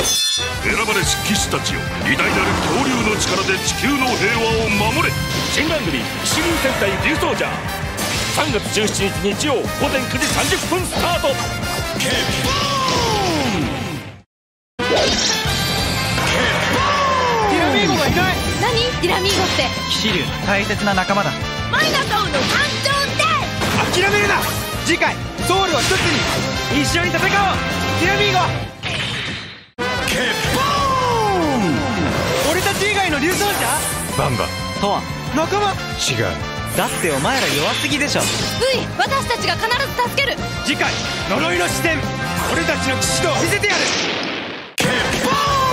選ばれし騎士たちよ、偉大なる恐竜の力で地球の平和を守れ。新番組「騎士流戦隊竜ソージャー」3月17日日曜午前9時30分スタート。ケッボーン。 ティラミーゴがいない。 何ティラミーゴって？ 騎士竜大切な仲間だ。 マイナトウの誕生で。 諦めるな。次回ソウルを一つに一緒に戦おう。ティラミーゴ。ケッボーン。俺たち以外の竜ソージャーバンバとは仲間。 違う。 だってお前ら弱すぎでしょ。 私たちが必ず助ける。 次回呪いの視点、俺たちの騎士道を見せてやる。ケッボ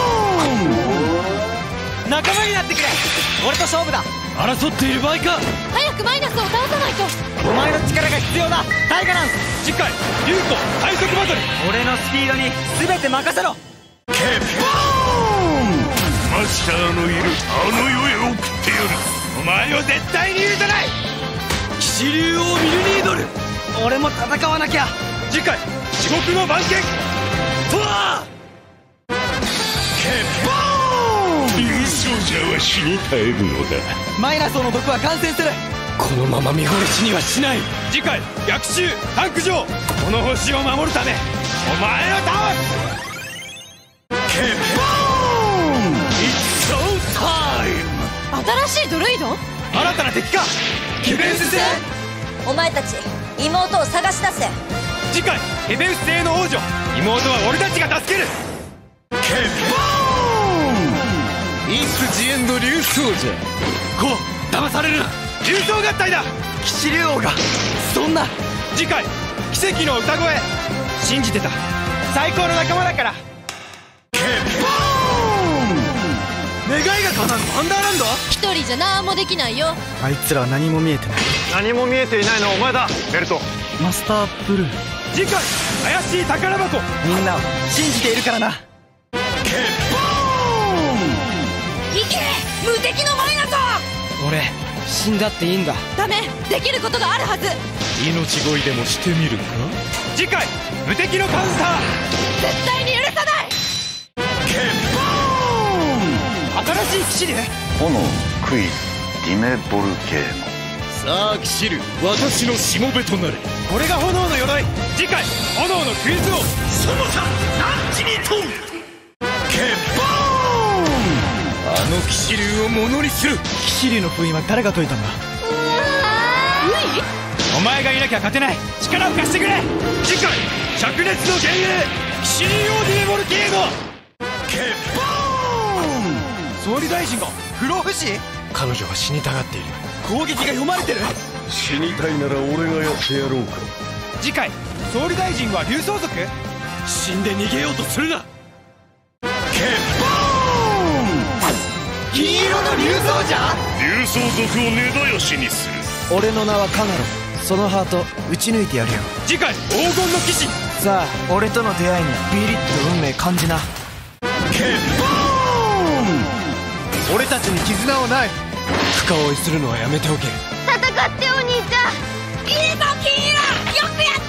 ーン。仲間になってくれ。俺と勝負だ。争っている場合か。 早くマイナスを倒さないと。 お前の力が必要だタイガランス。次回竜と体速バトル。俺のスピードに全て任せろ。ケッボーン。 マスターのいるあの世へ送ってやる。 お前を絶対に許さない。騎士竜王ミルニードル。俺も戦わなきゃ。次回地獄の番犬とは。ケッボーン。 竜ソージャーは死に絶えるのだ。 マイナスの毒は感染する。このまま見殺しにはしない。次回逆襲タンク城。この星を守るためお前を倒す。ケッボーン。 It's show time。 新しいドルイド？ 新たな敵か。ケベウス星。 お前たち妹を探し出せ。 次回ケベウス星の王女。妹は俺たちが助ける。ケッボーン。インスジエンド竜ソージャー。こう騙されるな。竜装合体だ。騎士竜王がそんな。次回奇跡の歌声。信じてた。最高の仲間だから。ケッボーン。願いが叶うワンダーランド。 一人じゃ何もできないよ。 あいつらは何も見えてない。 何も見えていないのはお前だベルト。 マスターブルー。次回怪しい宝箱。みんなを信じているからな。ケッボーン。 行け無敵のマイナトウ。 俺死んだっていいんだ。 ダメ、できることがあるはず。 命乞いでもしてみるか。 次回無敵のカウンター。 絶対に許さない。 ケッボーン。新しい騎士竜。 炎クイズディメボルケーノ。 さあ騎士竜、私のしもべとなれ。 これが炎の鎧。次回炎のクイズ王。 その他何時に問う。 ケッボーン。 あの騎士竜をものにする。 騎士竜の封印は誰が解いたんだ。お前がいなきゃ勝てない。力を貸してくれ。次回灼熱の幻影騎士竜王ディメボルケーノ。ケッボーン。総理大臣が不老不死。 彼女は死にたがっている。 攻撃が読まれてる。 死にたいなら俺がやってやろうか。 次回総理大臣は竜相族。死んで逃げようとするな。ケッボーン。金色の竜相じゃ。 竜相族を根絶やしにする。 俺の名はカナロ。そのハート撃ち抜いてやるよ。次回黄金の騎士。さあ俺との出会いにビリッと運命感じな。ケッボーン。俺たちに絆はない。深追いするのはやめておけ。 戦ってお兄ちゃん。いいぞ金色、よくやった。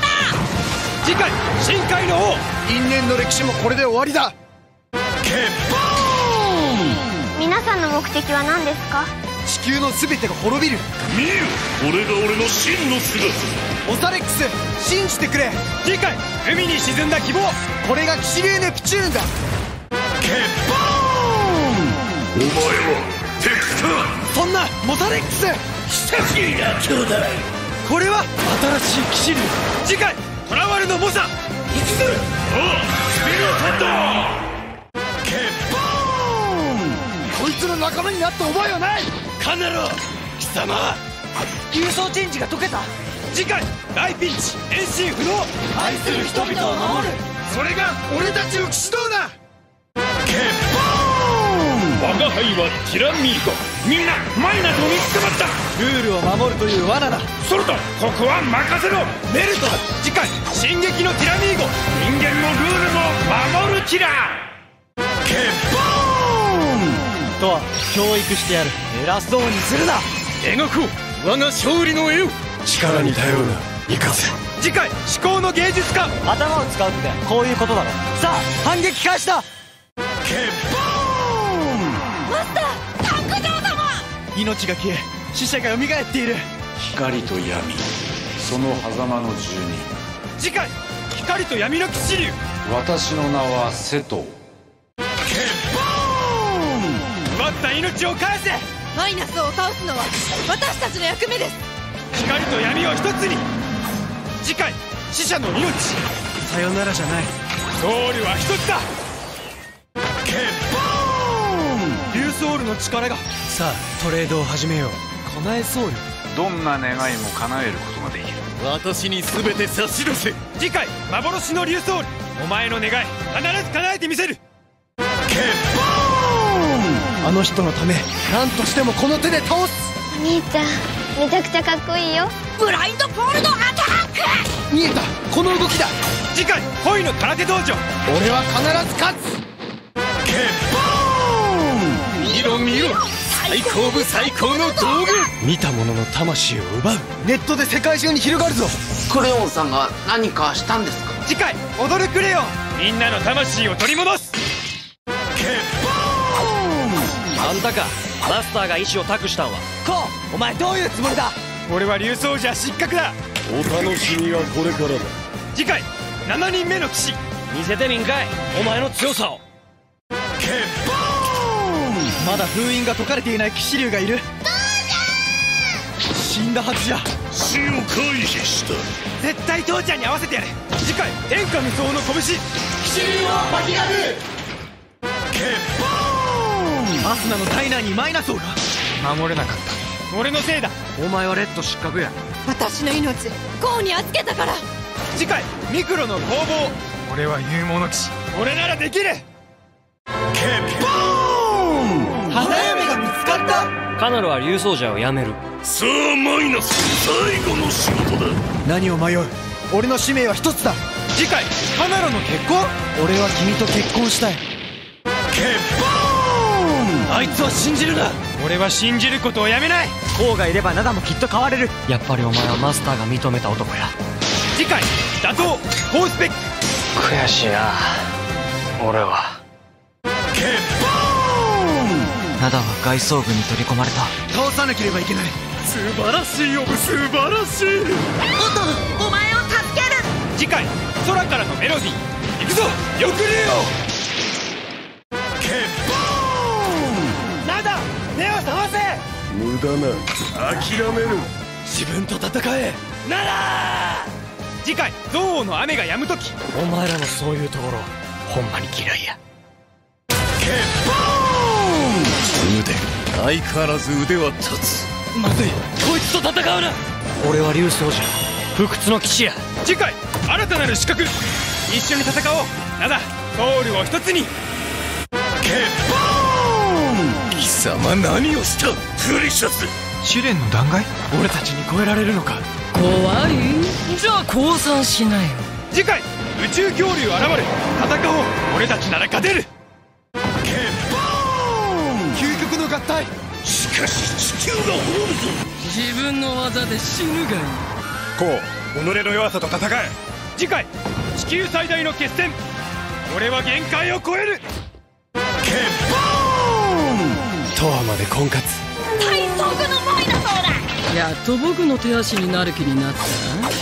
次回深海の王。因縁の歴史もこれで終わりだ。ケッボーン。 皆さんの目的は何ですか？ 地球の全てが滅びる。 見よ、これが俺の真の姿。 オサレックス信じてくれ。次回海に沈んだ希望。これが騎士竜ネプチューンだ。ケッボーン。 お前は敵か。 そんなモサレックス久しぶりだ兄弟。 これは新しい騎士竜。次回トラワルの猛者。行くぞ。 ああスピルサンダー。 ケッボーン。こいつの仲間になった覚えはない。カナロ貴様。竜装チェンジが解けた。次回大ピンチ遠心不動。愛する人々を守る。それが俺たちの騎士道だ。ケッボーン。 我が輩はティラミーゴ。みんなマイナスに捕まった。 ルールを守るという罠だ。 ソルト、ここは任せろ。 メルト。次回進撃のティラミーゴ。 人間もルールも守るキラー。 ケッボーン。とは教育してやる。偉そうにするな。 描こう我が勝利の絵を。 力に頼るな行かせ。 次回至高の芸術家。頭を使うってこういうことだろ。さあ反撃開始だ。 マスター、白状様。 命が消え死者が蘇っている。 光と闇、その狭間の住人。 次回光と闇の騎士竜。 私の名は瀬戸。 奪った命を返せ。 マイナスを倒すのは私たちの役目です。 光と闇を一つに。次回死者の命。さよならじゃない、ゴールは一つだ。竜ソウルの力が。さあトレードを始めよう。叶えソウル。 どんな願いも叶えることができる。 私に全て差し出せ。次回幻の竜ソウル。お前の願い必ず叶えてみせる。あの人のため何としてもこの手で倒す。 お兄ちゃんめちゃくちゃかっこいいよ。 ブラインドポールドアタック。 見えた、この動きだ。次回恋の空手道場。俺は必ず勝つ。見ろ見ろ、最高部最高の道具。見た者の魂を奪う。ネットで世界中に広がるぞ。 クレヨンさんが何かしたんですか？ 次回踊るクレヨン。みんなの魂を取り戻す。 あんたか。マスターが意志を託したんは。 こう、お前どういうつもりだ。俺は竜奏者失格だ。 お楽しみはこれからだ。 次回7人目の騎士。 見せてみんかい、お前の強さを。 まだ封印が解かれていない騎士竜がいる。死んだはずじゃ。 死を回避した。 絶対父ちゃんに合わせてやる。次回天下無双の拳。騎士竜を巻き上げる。アスナの体内にマイナスをが。守れなかった、俺のせいだ。 お前はレッド失格や。 私の命コウに預けたから。 次回ミクロの攻防。俺は勇猛の騎士。俺ならできる。花嫁が見つかった。 カナルは竜奏者をやめる。 さあマイナス、最後の仕事だ。 何を迷う、俺の使命は一つだ。次回カナロの結婚。俺は君と結婚したい。あいつを信じるな。俺は信じることをやめない。コウがいればナダもきっと変われる。 やっぱりお前はマスターが認めた男や。 次回打倒コウスペック。 悔しいな、俺は。ナダは外装軍に取り込まれた。 倒さなければいけない。素晴らしいオブ、素晴らしい。 お前を助ける。 次回空からのメロディー。行くぞ翼竜王。ナダ、目を覚ませ。 無駄な、諦める。 自分と戦え。ナダ。次回憎悪の雨が止む時。 お前らのそういうところほんまに嫌いや。 腕、相変わらず腕は立つ。 まずい、こいつと戦うな。俺は竜奏者、不屈の騎士や。 次回新たなる資格。一緒に戦おう。ナダ、ソウルを一つに。 貴様何をした。プリシャス。 試練の断崖。俺たちに超えられるのか。 怖い？じゃあ降参しなよ。 次回宇宙恐竜現れ、戦おう。俺たちなら勝てる。究極の合体。 しかし地球が滅ぶぞ。 自分の技で死ぬがいい。 こう、己の弱さと戦え。 次回地球最大の決戦。俺は限界を超える。 とわまで婚活。 最速のマイナソーだ。 やっと僕の手足になる気になった。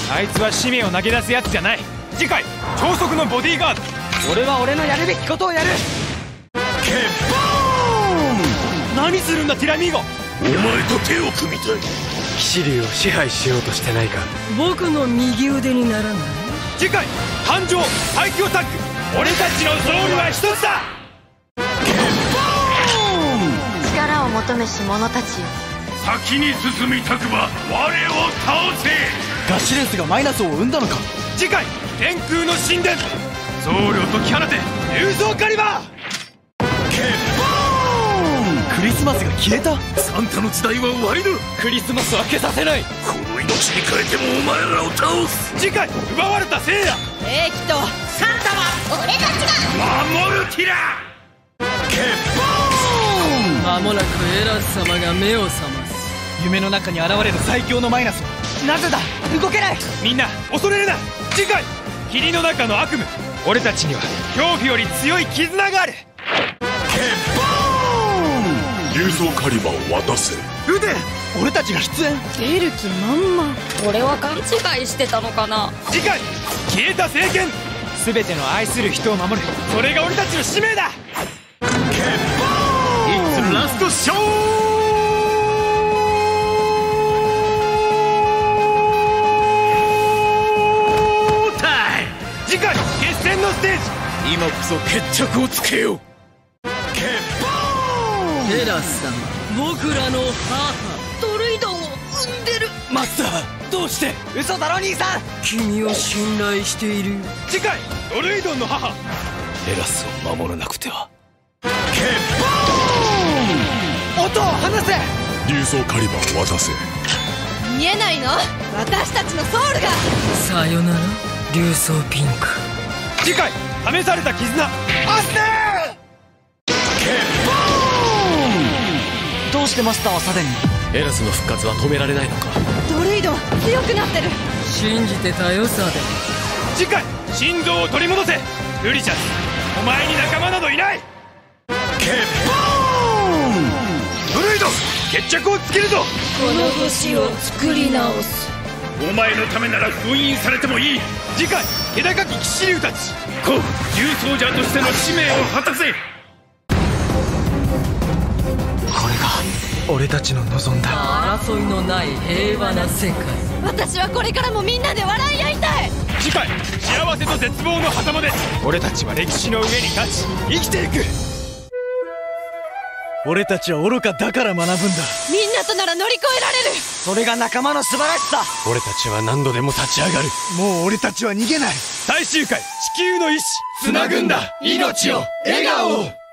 あいつは使命を投げ出すやつじゃない。次回超速のボディーガード。俺は俺のやるべきことをやる。何するんだティラミーゴ。 お前と手を組みたい。騎士竜を支配しようとしてないか。 僕の右腕にならない？ 次回誕生最強タッグ。俺たちのソウルは一つだ。 力を求めし者たちよ、 先に進みたくば我を倒せ。 ガシレンスがマイナスを生んだのか。次回天空の神殿。ソウルを解き放て竜像カリバー。クリスマスが消えた。 サンタの時代は終わりだ。 クリスマスは消させない。 この命に変えてもお前らを倒す。 次回奪われた聖夜。 兵器とサンタは俺たちが守るティラ。 間もなくエラス様が目を覚ます。 夢の中に現れる最強のマイナス。なぜだ、動けない。みんな恐れるな。次回霧の中の悪夢。俺たちには恐怖より強い絆がある。 竜装カリバーを渡せ。 腕、俺たちが出演。 出る気満々。 俺は勘違いしてたのかな。 次回消えた聖剣、全ての愛する人を守る、それが俺たちの使命だ。It's last show time。次回決戦のステージ、今こそ決着をつけよう。 テラス様、僕らの母ドルイドンを産んでる。 マスター、どうして？嘘だろ兄さん。 君を信頼している。 次回ドルイドンの母、エラスを守らなくては。音を離せ。 竜装カリバーを渡せ。 見えないの？私たちのソウルが。 さよなら竜装ピンク。 次回試された絆、アステー。どうしてマスターはサデンに？ エラスの復活は止められないのか。 ドルイド強くなってる。 信じてたよサデン。 次回心臓を取り戻せ。ルリシャス、お前に仲間などいない。ドルイド、決着をつけるぞ。 この星を作り直す。 お前のためなら封印されてもいい。 次回気高き騎士竜たち、 こう竜装者としての使命を果たせ。 これが俺たちの望んだ争いのない平和な世界。 私はこれからもみんなで笑い合いたい。 次回幸せと絶望の狭間で俺たちは歴史の上に立ち生きていく。俺たちは愚かだから学ぶんだ。 みんなとなら乗り越えられる。 それが仲間の素晴らしさ。俺たちは何度でも立ち上がる。もう俺たちは逃げない。最終回、地球の意志、つなぐんだ命を、笑顔を。